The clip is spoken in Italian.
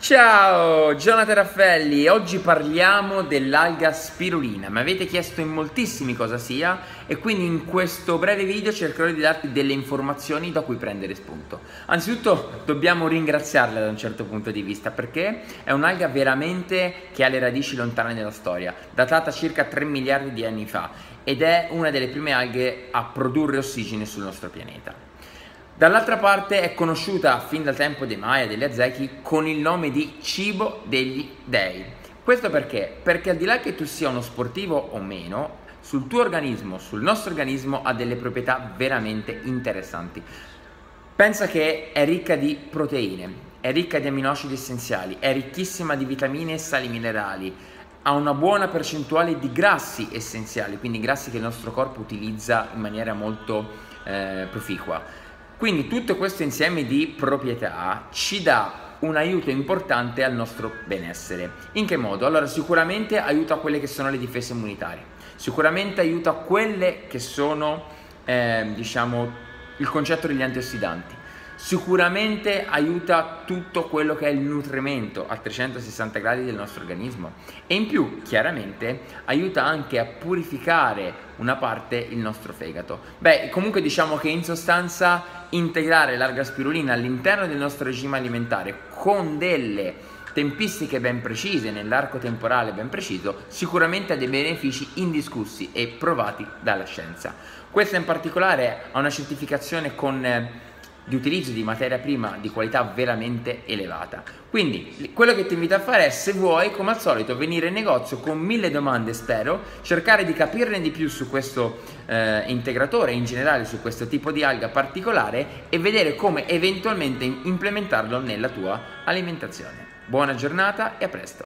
Ciao, Jonathan Raffaelli. Oggi parliamo dell'alga spirulina. Mi avete chiesto in moltissimi cosa sia e quindi in questo breve video cercherò di darti delle informazioni da cui prendere spunto. Anzitutto dobbiamo ringraziarla da un certo punto di vista perché è un'alga veramente che ha le radici lontane nella storia, datata circa 3 miliardi di anni fa ed è una delle prime alghe a produrre ossigeno sul nostro pianeta. Dall'altra parte è conosciuta fin dal tempo dei Maya e degli Aztechi con il nome di cibo degli dei. Questo perché? Perché al di là che tu sia uno sportivo o meno, sul tuo organismo, sul nostro organismo ha delle proprietà veramente interessanti. Pensa che è ricca di proteine, è ricca di aminoacidi essenziali, è ricchissima di vitamine e sali minerali, ha una buona percentuale di grassi essenziali, quindi grassi che il nostro corpo utilizza in maniera molto proficua. Quindi tutto questo insieme di proprietà ci dà un aiuto importante al nostro benessere. In che modo? Allora, sicuramente aiuta quelle che sono le difese immunitarie, sicuramente aiuta quelle che sono, diciamo, il concetto degli antiossidanti, sicuramente aiuta tutto quello che è il nutrimento a 360 gradi del nostro organismo e in più, chiaramente, aiuta anche a purificare una parte il nostro fegato. Beh, comunque diciamo che in sostanza integrare l'alga spirulina all'interno del nostro regime alimentare con delle tempistiche ben precise, nell'arco temporale ben preciso, sicuramente ha dei benefici indiscussi e provati dalla scienza. Questa in particolare ha una certificazione di utilizzo di materia prima di qualità veramente elevata. Quindi quello che ti invito a fare è, se vuoi, come al solito, venire in negozio con 1000 domande, spero, cercare di capirne di più su questo integratore e in generale su questo tipo di alga particolare e vedere come eventualmente implementarlo nella tua alimentazione. Buona giornata e a presto!